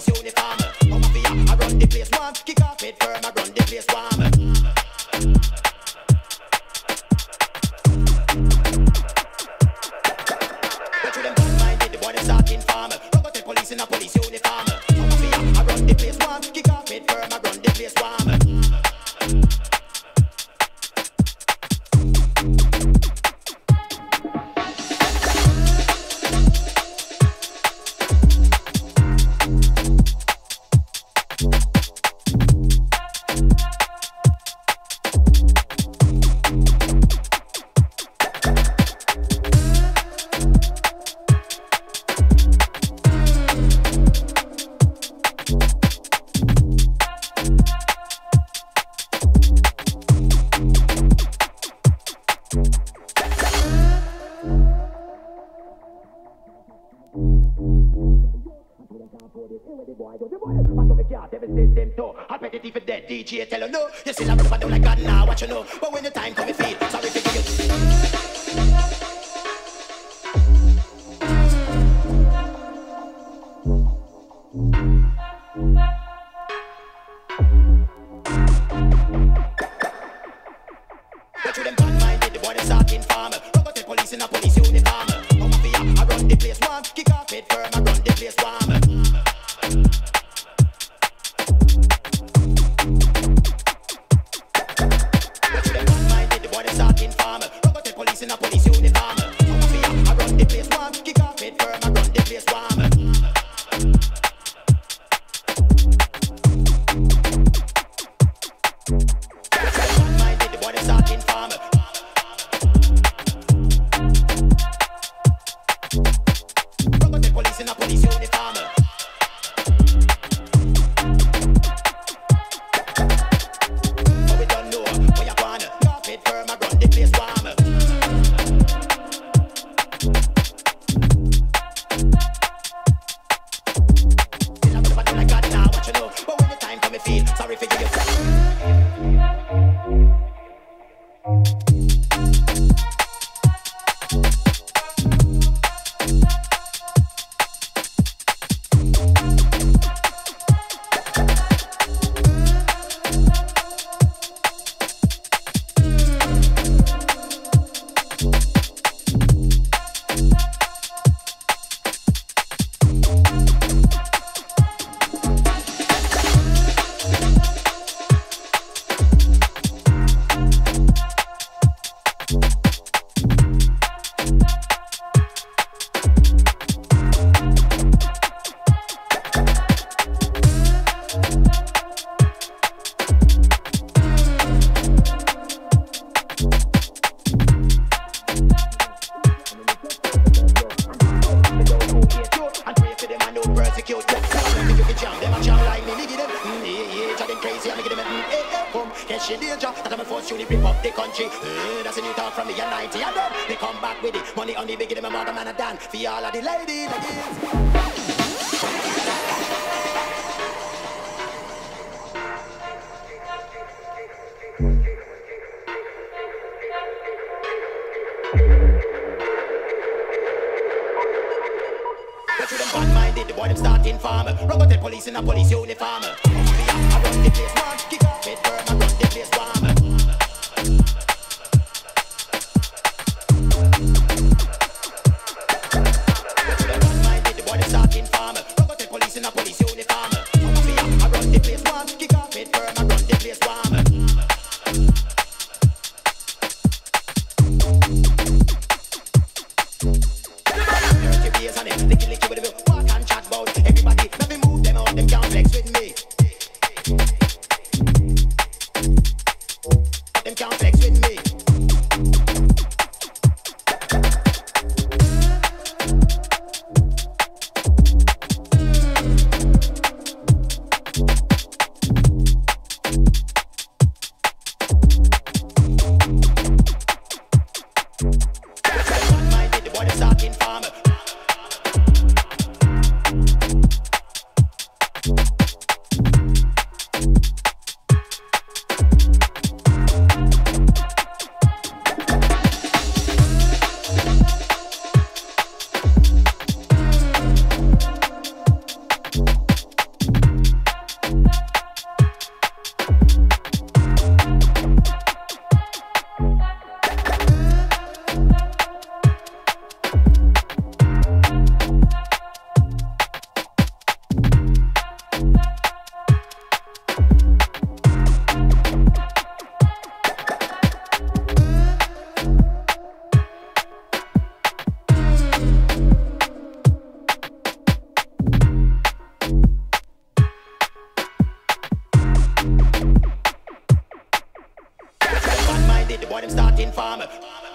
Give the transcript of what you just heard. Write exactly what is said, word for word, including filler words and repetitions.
police uniform. Oh mafia, I run the place warm. Kick off it firm, I run the place warm. But you them bad-minded, the boy them start inform. Don't go tell police in a police uniform. Oh mafia, I run the place warm. Kick off it firm, I run the place warm. D J tell her no, you still have a do like God now, what you know. But when the time come, you feel sorry for you. But you them bad-minded, the boy them start inform. Don't go tell police in a police uniform. Oh mafia, I run the place warm. Kick off it firm, I run the place warm. In a police uniform, oh mafia, I run the place warm. Kick off it firm, I run the place warm. Bad-minded, the boy them start inform. Don't go tell police in a police uniform. But we don't know where you gone. Kick off it firm, I run the place warm. Sorry for you. She danger, that I'm force you to rip up the country. Uh, that's a new talk from the year ninety and then they come back with it. Money on the big, them a mother man a dan. For all of the ladies, but you them bad-minded, the boy them start inform. Run go tell police in a police uniform. I run the place warm, kick off it firm, I run the place warm. But you them bad-minded, the boy them start inform. Run go tell police in a police uniform. I run the place warm, kick off it firm, I run the place warm. Dirty ways on it, licky licky with the walk and chat about everybody. Let me move them out, them can't flex with me. Them can't flex with me. One-minded, the boy them starting farmer.